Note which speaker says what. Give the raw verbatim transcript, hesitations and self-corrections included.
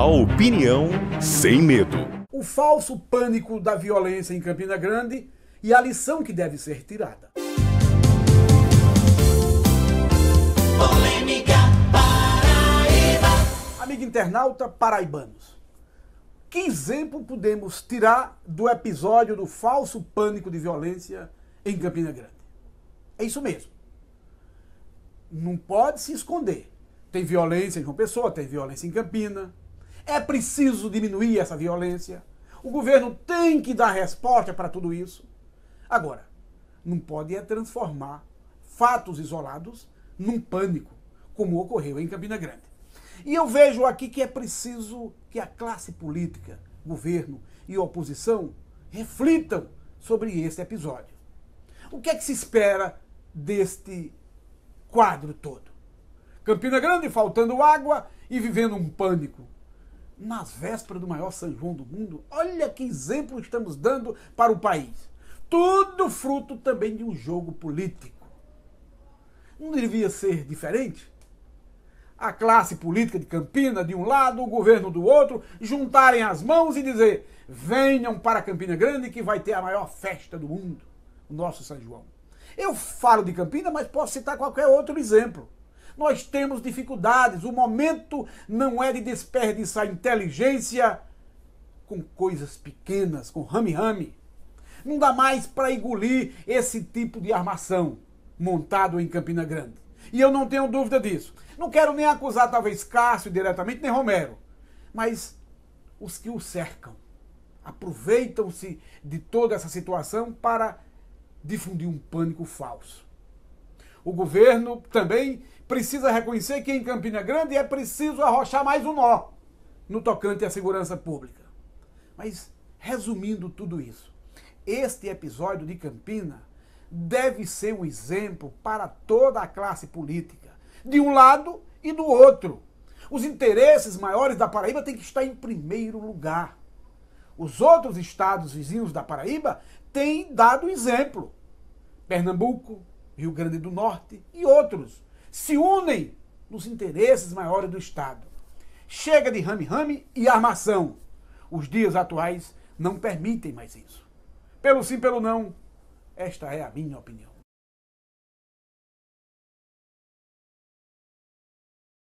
Speaker 1: A opinião sem medo.
Speaker 2: O falso pânico da violência em Campina Grande e a lição que deve ser tirada.
Speaker 3: Polêmica Paraíba.
Speaker 2: Amigo internauta, paraibanos, que exemplo podemos tirar do episódio do falso pânico de violência em Campina Grande? É isso mesmo. Não pode se esconder. Tem violência em João Pessoa, tem violência em Campina. É preciso diminuir essa violência. O governo tem que dar resposta para tudo isso. Agora, não pode é transformar fatos isolados num pânico, como ocorreu em Campina Grande. E eu vejo aqui que é preciso que a classe política, governo e oposição reflitam sobre este episódio. O que é que se espera deste quadro todo? Campina Grande faltando água e vivendo um pânico. Nas vésperas do maior São João do mundo, olha que exemplo estamos dando para o país. Tudo fruto também de um jogo político. Não devia ser diferente? A classe política de Campina de um lado, o governo do outro, juntarem as mãos e dizer: venham para Campina Grande que vai ter a maior festa do mundo, o nosso São João. Eu falo de Campina, mas posso citar qualquer outro exemplo. Nós temos dificuldades, o momento não é de desperdiçar inteligência com coisas pequenas, com rame-rame. Não dá mais para engolir esse tipo de armação montado em Campina Grande. E eu não tenho dúvida disso. Não quero nem acusar talvez Cássio diretamente, nem Romero. Mas os que o cercam aproveitam-se de toda essa situação para difundir um pânico falso. O governo também precisa reconhecer que em Campina Grande é preciso arrochar mais um nó no tocante à segurança pública. Mas, resumindo tudo isso, este episódio de Campina deve ser um exemplo para toda a classe política, de um lado e do outro. Os interesses maiores da Paraíba têm que estar em primeiro lugar. Os outros estados vizinhos da Paraíba têm dado exemplo. Pernambuco, Rio Grande do Norte e outros se unem nos interesses maiores do Estado. Chega de rame-rame e armação. Os dias atuais não permitem mais isso. Pelo sim, pelo não, esta é a minha opinião.